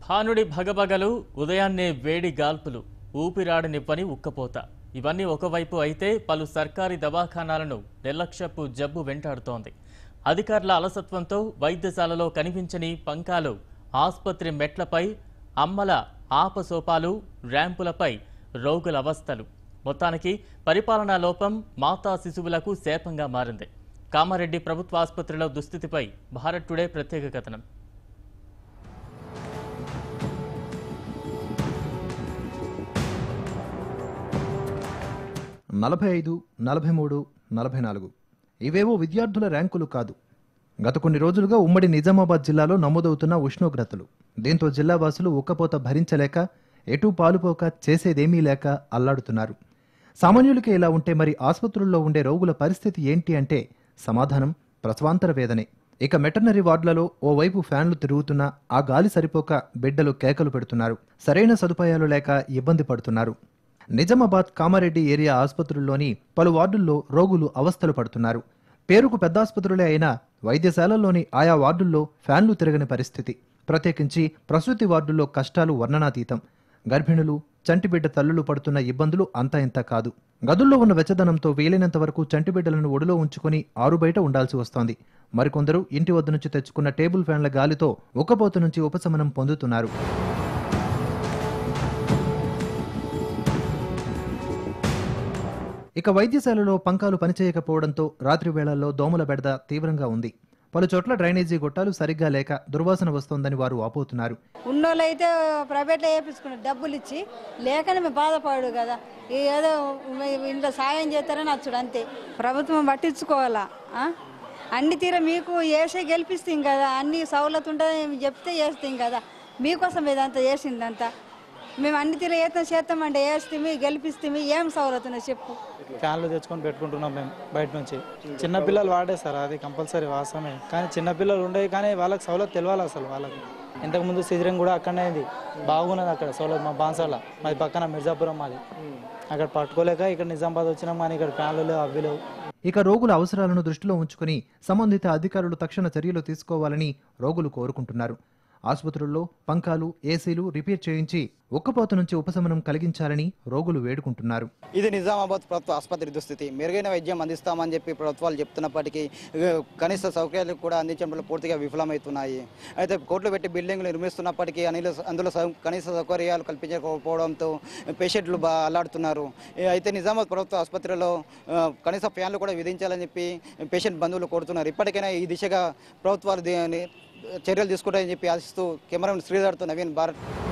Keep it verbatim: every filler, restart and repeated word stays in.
భానుడి భగభగలు, ఉదయాన్నే వేడి గాల్పులు, ఊపిరాడనివ్వని ఉక్కపోత ఇవన్నీ ఒకవైపు అయితే పలు సర్కారీ దవాఖానాలను నిర్లక్ష్యపు జబ్బు వెంటాడుతోంది. అధికారుల అలసత్వంతో వైద్యశాలలో కనిపించని పంకాలు, ఆసుపత్రి మెట్లపై అమ్మల ఆపసోపాలు, ర్యాంపులపై రోగుల అవస్థలు. మొత్తానికి పరిపాలనా లోపం మాతా శిశువులకు శాపంగా మారింది. కామారెడ్డి ప్రభుత్వ ఆసుపత్రిలో దుస్థితిపై భారత్ టుడే ప్రత్యేక కథనం. నలభై ఐదు, నలభై మూడు, నలభై నాలుగు ఇవేవో విద్యార్థుల ర్యాంకులు కాదు. గత కొన్ని రోజులుగా ఉమ్మడి నిజామాబాద్ జిల్లాలో నమోదవుతున్న ఉష్ణోగ్రతలు. దీంతో జిల్లావాసులు ఉక్కపోత భరించలేక, ఎటూ పాలుపోక, చేసేదేమీ లేక అల్లాడుతున్నారు. సామాన్యులకే ఇలా ఉంటే మరి ఆసుపత్రుల్లో ఉండే రోగుల పరిస్థితి ఏంటి అంటే సమాధానం ప్రసవాంతర వేదనే. ఇక మెటర్నరీ వార్డులలో ఓవైపు ఫ్యాన్లు తిరుగుతున్నా ఆ గాలి సరిపోక బిడ్డలు కేకలు పెడుతున్నారు. సరైన సదుపాయాలు లేక ఇబ్బంది పడుతున్నారు. నిజామాబాద్ కామారెడ్డి ఏరియా ఆసుపత్రుల్లోని పలు వార్డుల్లో రోగులు అవస్థలు పడుతున్నారు. పేరుకు పెద్ద ఆసుపత్రులే అయినా వైద్యశాలల్లోని ఆయా వార్డుల్లో ఫ్యాన్లు తిరగని పరిస్థితి. ప్రత్యేకించి ప్రసూతి వార్డుల్లో కష్టాలు వర్ణనాతీతం. గర్భిణులు, చంటిబిడ్డ తల్లులు పడుతున్న ఇబ్బందులు అంతా ఇంత కాదు. గదుల్లో ఉన్న వెచ్చదనంతో వీలైనంత వరకు చంటిబిడ్డలను ఒడిలో ఉంచుకుని ఆరుబయట ఉండాల్సి వస్తోంది. మరికొందరు ఇంటి వద్ద నుంచి తెచ్చుకున్న టేబుల్ ఫ్యాన్ల గాలితో ఉక్కపోత నుంచి ఉపశమనం పొందుతున్నారు. ఇక వైద్యశాలలో పంకాలు పనిచేయకపోవడంతో రాత్రి వేళల్లో దోమల బెడద తీవ్రంగా ఉంది. పలు చోట్ల డ్రైనేజీ గొట్టాలు సరిగ్గా లేక దుర్వాసన వస్తోందని వారు వాపోతున్నారు. ఉన్నోళ్ళైతే ప్రైవేట్లో వేయించుకున్నారు డబ్బులు ఇచ్చి, లేకనే మేము బాధపడు కదా, ఏదో ఇంట్లో సాయం చేస్తారని వచ్చాడు అంతే. ప్రభుత్వం పట్టించుకోవాలా, అన్ని తీర మీకు వేసే గెలిపిస్తాం కదా, అన్ని సౌలత్ ఉంటుంది చెప్తే వేస్తాం కదా, మీకోసం ఇదంతా చేసిందంతా. మేము అన్ని తీర ఏతం చేస్తామంటే వేస్తే గెలిపిస్తే ఏం సౌలతున్నా చెప్పు. ఫ్యాన్లు తెచ్చుకొని పెట్టుకుంటున్నాం మేము బయట నుంచి. చిన్నపిల్లలు వాడే సార్, అది కంపల్సరీ వాసమే. కానీ చిన్నపిల్లలు ఉండేవి, కానీ వాళ్ళకి సౌలత్ తెలియాలి అసలు. వాళ్ళకి ఇంతకుముందు సిజరింగ్ కూడా అక్కడనే అయింది, బాగున్నది అక్కడ సౌలత్. మా బాన్సాల మాది పక్కన మిర్జాపురం మాది, అక్కడ పట్టుకోలేక ఇక్కడ నిజామాబాద్ వచ్చినాం. కానీ ఇక్కడ ఫ్యాన్లు లేవు, అవి లేవు. ఇక రోగుల అవసరాలను దృష్టిలో ఉంచుకుని సంబంధిత అధికారులు తక్షణ చర్యలు తీసుకోవాలని రోగులు కోరుకుంటున్నారు. ఆసుపత్రుల్లో పంకాలు, ఏసీలు రిపేర్ చేయించి ఉక్కపోత నుంచి ఉపశమనం కలిగించాలని రోగులు వేడుకుంటున్నారు. ఇది నిజామాబాద్ ప్రభుత్వ ఆసుపత్రి దుస్థితి. మెరుగైన వైద్యం అందిస్తామని చెప్పి ప్రభుత్వాలు చెప్తున్నప్పటికీ కనీస సౌకర్యాలు కూడా అందించడంలో పూర్తిగా విఫలమవుతున్నాయి. అయితే కోట్లు పెట్టి బిల్డింగ్లు నిర్మిస్తున్నప్పటికీ అనిల అందులో కనీస సౌకర్యాలు కల్పించకపోవడంతో పేషెంట్లు బా అల్లాడుతున్నారు. అయితే నిజామాబాద్ ప్రభుత్వ ఆసుపత్రిలో కనీస ఫ్యాన్లు కూడా విధించాలని చెప్పి పేషెంట్ బంధువులు కోరుతున్నారు. ఇప్పటికైనా ఈ దిశగా ప్రభుత్వాలు చర్యలు తీసుకుంటాయని చెప్పి ఆశిస్తూ కెమెరామెన్ శ్రీధర్తో నవీన్, భారత్.